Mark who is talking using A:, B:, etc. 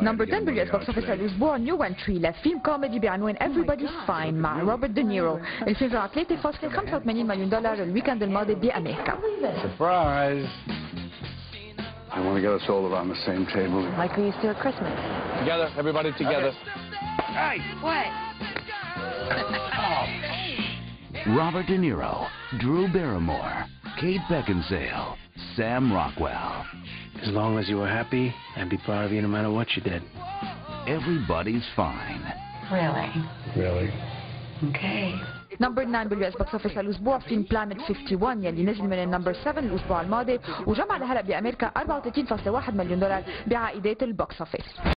A: نمبر 10 باليو اس بوكس اوفيس الاسبوع نيو انتري لفيلم كوميدي بعنوان Everybody's Fine مع روبرت دينيرو. الفيلم جمع 3.85 مليون دولار الويكند الماضي بامريكا.
B: Surprise!
C: I want to get us all around the same table.
D: Like we used to at Christmas.
B: Together, everybody together.
D: Hey! What?
E: Robert De Niro, Drew Barrymore, Kate Beckinsale, Sam Rockwell.
F: As long as you were happy, I'd be proud of you no matter what you did.
E: Everybody's Fine.
D: Really?
C: Really?
D: Okay.
A: نمبر 9 باليو اس بوكس اوفيس الاسبوع فيلم بلانت 51 يلي نزل من النمبر 7 الاسبوع الماضي وجمع لهلا بامريكا 34.1 مليون دولار بعائدات البوكس اوفيس.